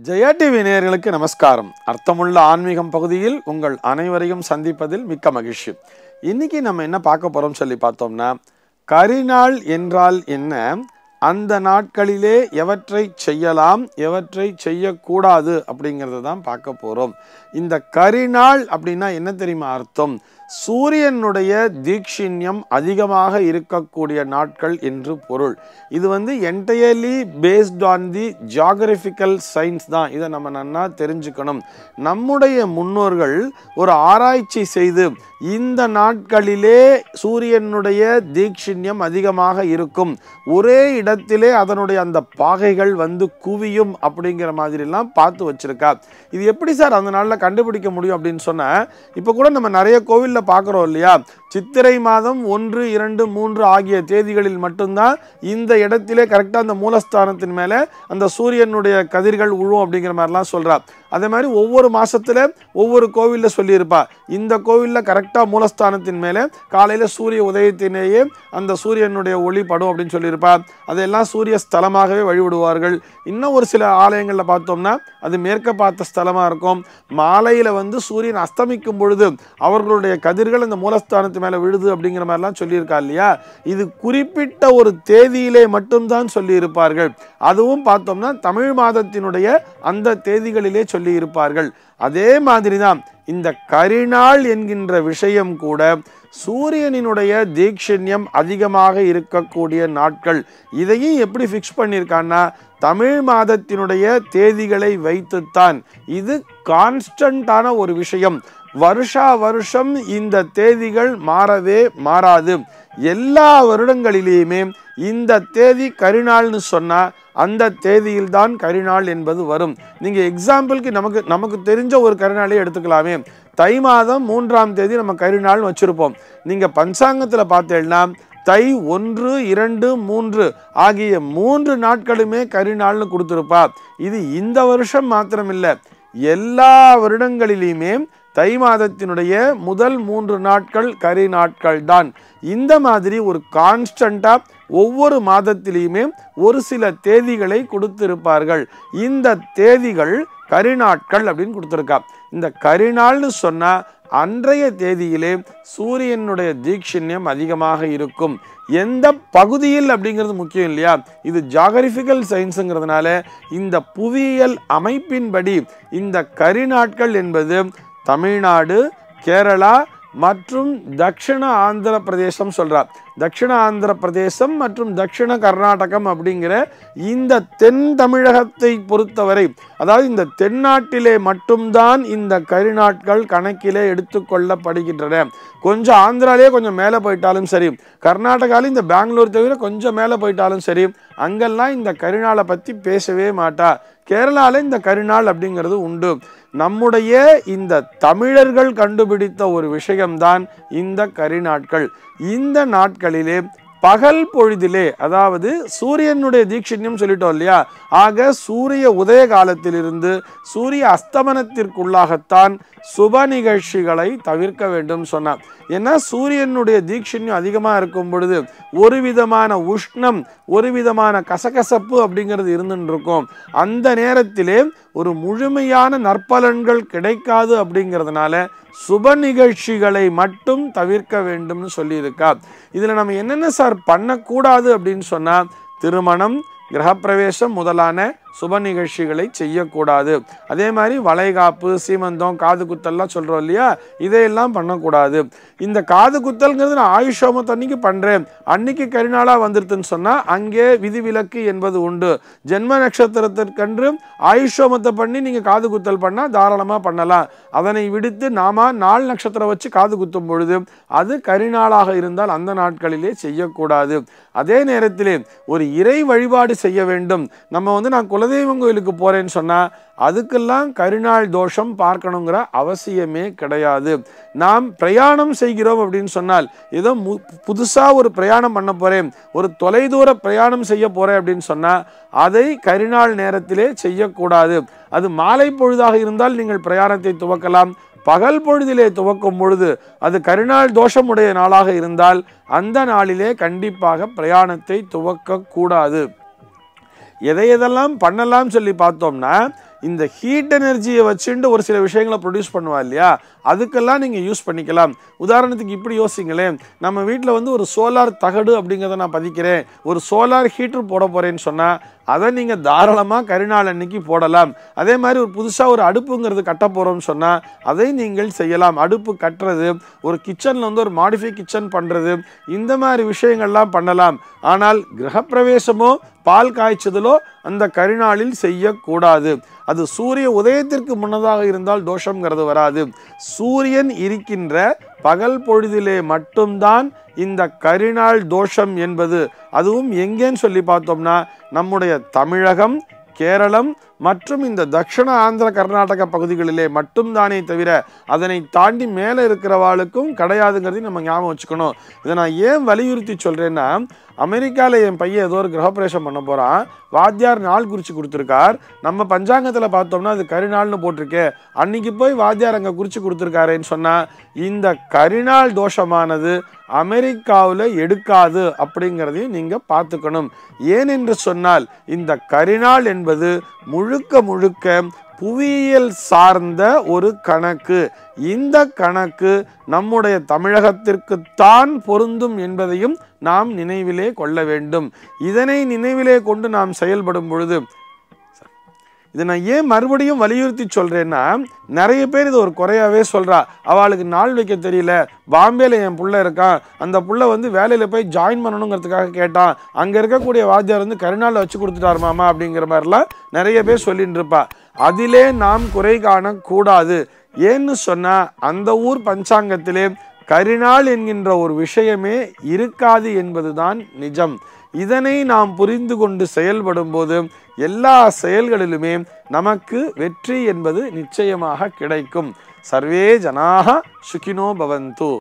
Jaya TV நேயர்களுக்கு நமஸ்காரம். அர்த்தமுள்ள ஆன்மீகம் பகுதியில் உங்கள் அனைவரையும் சந்திப்பதில் மிக்க மகிழ்ச்சி. இன்னைக்கு நம்ம என்ன பார்க்க போறோம் சொல்லி பார்த்தோம்னா, கரிநாள் என்றால் என்ன, அந்த நாட்களிலே எவற்றை செய்யலாம் எவற்றை செய்யக்கூடாது அப்படிங்கிறத தான் பார்க்க போறோம். இந்த கரிநாள் அப்படின்னா என்ன தெரியுமா அர்த்தம்? சூரியனுடைய தீட்சிண்யம் அதிகமாக இருக்கக்கூடிய நாட்கள் என்று பொருள். இது entirely based on the geographical science தான். இதை நம்ம நன்னா தெரிஞ்சுக்கணும். நம்முடைய முன்னோர்கள் ஒரு ஆராய்ச்சி செய்து இந்த நாட்களிலே சூரியனுடைய தீட்சிண்யம் அதிகமாக இருக்கும், ஒரே இடத்திலே அதனுடைய அந்த பாகைகள் குவியும் அப்படிங்கிற மாதிரிலாம் பார்த்து வச்சிருக்கா. இது எப்படி சார் அந்த நாளில் கண்டுபிடிக்க முடியும் அப்படின்னு சொன்ன, இப்போ கூட நம்ம நிறைய கோவில் பார்க்கிறோம் இல்லையா, சித்திரை மாதம் 1, 2, 3 ஆகிய தேதிகளில் மட்டும்தான் இந்த இடத்திலே கரெக்டாக அந்த மூலஸ்தானத்தின் மேலே அந்த சூரியனுடைய கதிர்கள் உழும் அப்படிங்கிற மாதிரிலாம் சொல்றா. அதே மாதிரி ஒவ்வொரு மாசத்துல ஒவ்வொரு கோவிலில் சொல்லியிருப்பா, இந்த கோவிலில் கரெக்டாக மூலஸ்தானத்தின் மேலே காலையில் சூரிய உதயத்திலேயே அந்த சூரியனுடைய ஒளி படும் அப்படின்னு சொல்லியிருப்பா. அதெல்லாம் சூரிய ஸ்தலமாகவே வழிபடுவார்கள். இன்னும் ஒரு சில ஆலயங்களில் பார்த்தோம்னா அது மேற்க பார்த்த ஸ்தலமாக இருக்கும். மாலையில் சூரியன் அஸ்தமிக்கும் பொழுது அவர்களுடைய கதிர்கள் அந்த மூலஸ்தானத்து மேலே விழுது அப்படிங்கிற மாதிரிலாம் சொல்லியிருக்கா இல்லையா. இது குறிப்பிட்ட ஒரு தேதியிலே மட்டும்தான் சொல்லியிருப்பார்கள். அதுவும் பார்த்தோம்னா தமிழ் மாதத்தினுடைய அந்த தேதிகளிலே சொல்லி இருப்பார்கள். அதே மாதிரிதான் இந்த கரிநாள் என்கின்ற விஷயம் கூட சூரியனினுடைய தீட்சிண்யம் அதிகமாக இருக்கக்கூடிய நாட்கள். இதையும் எப்படி ஃபிக்ஸ் பண்ணியிருக்கான்னா, தமிழ் மாதத்தினுடைய தேதிகளை வைத்துத்தான். இது கான்ஸ்டன்டான ஒரு விஷயம். வருஷா வருஷம் இந்த தேதிகள் மாறவே மாறாது. எல்லா வருடங்களிலேயுமே இந்த தேதி கரிநாள்னு சொன்னா அந்த தேதியில்தான் கரிநாள் என்பது வரும். நீங்க எக்ஸாம்பிளுக்கு நமக்கு தெரிஞ்ச ஒரு கரிநாளை எடுத்துக்கலாமே. தை மாதம் 3ஆம் தேதி நம்ம கரிநாள் வச்சிருப்போம். நீங்க பஞ்சாங்கத்தில் பார்த்தேன்னா தை 1, 2, 3 ஆகிய 3 நாட்களுமே கரிநாள்னு கொடுத்துருப்பா. இது இந்த வருஷம் மாத்திரமில்லை, எல்லா வருடங்களிலுமே தை மாதத்தினுடைய முதல் 3 நாட்கள் கரி நாட்கள் தான். இந்த மாதிரி ஒரு கான்ஸ்டண்டா ஒவ்வொரு மாதத்திலையுமே ஒரு சில தேதிகளை கொடுத்திருப்பார்கள். இந்த தேதிகள் கரிநாட்கள் அப்படின்னு கொடுத்திருக்கா. இந்த கரிநாள்னு சொன்னா அன்றைய தேதியிலே சூரியனுடைய தீட்சிண்யம் அதிகமாக இருக்கும். எந்த பகுதியில் அப்படிங்கிறது முக்கியம் இல்லையா. இது ஜியாகிரபிக்கல் சயின்ஸுங்கிறதுனால இந்த புவியியல் அமைப்பின்படி இந்த கரிநாட்கள் என்பது தமிழ்நாடு, கேரளா மற்றும் தட்சிண ஆந்திர பிரதேசம் சொல்றார். தட்சிண ஆந்திர பிரதேசம் மற்றும் தட்சிண கர்நாடகம் அப்படிங்கிற இந்த தென் தமிழகத்தை பொறுத்தவரை, அதாவது இந்த தென்னாட்டிலே மட்டும்தான் இந்த கரிநாட்கள் கணக்கிலே எடுத்துக்கொள்ளப்படுகின்றன. கொஞ்சம் ஆந்திராலே கொஞ்சம் மேலே போயிட்டாலும் சரி, கர்நாடகாவில் இந்த பெங்களூர் தவிர கொஞ்சம் மேலே போயிட்டாலும் சரி, அங்கெல்லாம் இந்த கரிநாளை பற்றி பேசவே மாட்டா. கேரளாவில் இந்த கரிநாள் அப்படிங்கிறது உண்டு. நம்முடைய இந்த தமிழர்கள் கண்டுபிடித்த ஒரு விஷயம்தான் இந்த கரிநாட்கள். இந்த நாட்களிலே பகல் பொழுதிலே, அதாவது சூரியனுடைய தீட்சிண்யம் சொல்லிட்டோம் இல்லையா, ஆக சூரிய உதய காலத்திலிருந்து சூரிய அஸ்தமனத்திற்குள்ளாகத்தான் சுப நிகழ்ச்சிகளை தவிர்க்க வேண்டும் சொன்னார். ஏன்னா சூரியனுடைய தீட்சிண்யம் அதிகமாக இருக்கும் பொழுது ஒரு விதமான உஷ்ணம், ஒரு விதமான கசகசப்பு அப்படிங்கிறது இருந்துட்டு இருக்கும். அந்த நேரத்திலே ஒரு முழுமையான நற்பலன்கள் கிடைக்காது. அப்படிங்கிறதுனால சுப நிகழ்ச்சிகளை மட்டும் தவிர்க்க வேண்டும்னு சொல்லியிருக்கா. இதில் நம்ம என்னென்ன சார் பண்ணக்கூடாது அப்படின்னு சொன்னால், திருமணம், கிரகப்பிரவேசம் முதலான சுப நிகழ்ச்சிகளை செய்யக்கூடாது. அதே மாதிரி வளைகாப்பு, சீமந்தம், காது குத்தல்லாம் சொல்கிறோம் இல்லையா, இதையெல்லாம் பண்ணக்கூடாது. இந்த காது குத்தல்ங்கிறது நான் ஆயுஷோமத்து அன்னைக்கு பண்ணுறேன், அன்னைக்கு கரிநாளாக வந்துருதுன்னு சொன்னால் அங்கே விதிவிலக்கு என்பது உண்டு. ஜென்ம நட்சத்திரத்திற்கன்று ஆயுஷோமத்தை பண்ணி நீங்கள் காது குத்தல் பண்ணால் தாராளமாக பண்ணலாம். அதனை விடுத்து நாம நாள் நட்சத்திரம் வச்சு காது குத்தும் பொழுது அது கரிநாளாக இருந்தால் அந்த நாட்களிலே செய்யக்கூடாது. அதே நேரத்திலே ஒரு இறை வழிபாடு செய்ய வேண்டும். நம்ம நான் குலதெய்வம் கோயிலுக்கு போறேன்னு சொன்னா அதுக்கெல்லாம் கரிநாள் தோஷம் பார்க்கணுங்கிற அவசியமே கிடையாது. நாம் பிரயாணம் செய்கிறோம் அப்படின்னு சொன்னால், ஏதோ புதுசா ஒரு பிரயாணம் பண்ண போறேன், ஒரு தொலைதூர பிரயாணம் செய்ய போறேன் அப்படின்னு சொன்னா அதை கரிநாள் நேரத்திலே செய்யக்கூடாது. அது மாலை பொழுதாக இருந்தால் நீங்கள் பிரயாணத்தை துவக்கலாம். பகல் பொழுதிலே துவக்கும் பொழுது அது கரிநாள் தோஷமுடைய நாளாக இருந்தால் அந்த நாளிலே கண்டிப்பாக பிரயாணத்தை துவக்க கூடாது. எதையெல்லாம் பண்ணலாம் சொல்லி பார்த்தோம்னா, இந்த ஹீட் எனர்ஜியை வச்சுட்டு ஒரு சில விஷயங்களை ப்ரொடியூஸ் பண்ணுவா இல்லையா, அதுக்கெல்லாம் நீங்கள் யூஸ் பண்ணிக்கலாம். உதாரணத்துக்கு இப்படி யோசிங்களேன், நம்ம வீட்டில் வந்து ஒரு சோலார் தகடு அப்படிங்கிறத நான் பதிக்கிறேன், ஒரு சோலார் ஹீட்டர் போட போகிறேன்னு சொன்னால் அதை நீங்கள் தாராளமாக கரிநாள் அன்னைக்கு போடலாம். அதே மாதிரி ஒரு புதுசாக ஒரு அடுப்புங்கிறது கட்ட போகிறோம்னு சொன்னால் அதை நீங்கள் செய்யலாம். அடுப்பு கட்டுறது, ஒரு கிச்சனில் வந்து ஒரு மாடிஃபை கிச்சன் பண்ணுறது, இந்த மாதிரி விஷயங்கள்லாம் பண்ணலாம். ஆனால் கிரகப்பிரவேசமோ பால் காய்ச்சதலோ அந்த கரிநாளில் செய்யக்கூடாது. அது சூரிய உதயத்திற்கு முன்னதாக இருந்தால் தோஷங்கிறது வராது. சூரியன் இருக்கின்ற பகல் பொழுதிலே மட்டும்தான் இந்த கரிநாள் தோஷம் என்பது. அதுவும் எங்கேன்னு சொல்லி பார்த்தோம்னா நம்முடைய தமிழகம், கேரளம் மற்றும் இந்த தட்சிண ஆந்திர கர்நாடக பகுதிகளிலே மட்டும்தானே தவிர அதனை தாண்டி மேலே இருக்கிறவாளுக்கும் கிடையாதுங்கிறதையும் நம்ம ஞாபகம் வச்சுக்கணும். இதை நான் ஏன் வலியுறுத்தி சொல்கிறேன்னா, அமெரிக்காவில் என் பையன் ஏதோ ஒரு கிரகப்பிரவேசம் பண்ண போகிறான், வாத்தியார் நாள் குறித்து கொடுத்துருக்கார். நம்ம பஞ்சாங்கத்தில் பார்த்தோம்னா அது கரிநாள்னு போட்டிருக்கே, அன்னைக்கு போய் வாத்தியார் அங்கே குறித்து கொடுத்துருக்காருன்னு சொன்னால் இந்த கரிநாள் தோஷமானது அமெரிக்காவில் எடுக்காது அப்படிங்கிறதையும் நீங்கள் பார்த்துக்கணும். ஏனென்று சொன்னால் இந்த கரிநாள் என்பது முழுக்க முழுக்க புவியியல் சார்ந்த ஒரு கணக்கு. இந்த கணக்கு நம்முடைய தமிழகத்திற்குத்தான் பொருந்தும் என்பதையும் நாம் நினைவிலே கொள்ள வேண்டும். இதனை நினைவிலே கொண்டு நாம் செயல்படும் பொழுது, இதை நான் ஏன் மறுபடியும் வலியுறுத்தி சொல்கிறேன்னா, நிறைய பேர் இது ஒரு குறையாவே சொல்கிறா. அவளுக்கு நாள் வைக்க தெரியல, பாம்பேல என் புள்ள இருக்கான், அந்த புள்ள வந்து வேலையில் போய் ஜாயின் பண்ணணுங்கிறதுக்காக கேட்டான், அங்கே இருக்கக்கூடிய வாத்தியார் வந்து கரிநாளில் வச்சு கொடுத்துட்டாரு மாமா அப்படிங்கிற மாதிரிலாம் நிறைய பேர் சொல்லிட்டு இருப்பா. அதிலே நாம் குறை காணக்கூடாது. ஏன்னு சொன்னால் அந்த ஊர் பஞ்சாங்கத்திலே கரிநாள் என்கின்ற ஒரு விஷயமே இருக்காது என்பதுதான் நிஜம். இதனை நாம் புரிந்து கொண்டு செயல்படும் போது எல்லா செயல்களிலுமே நமக்கு வெற்றி என்பது நிச்சயமாக கிடைக்கும். சர்வே ஜனாக சுகினோ பவந்து.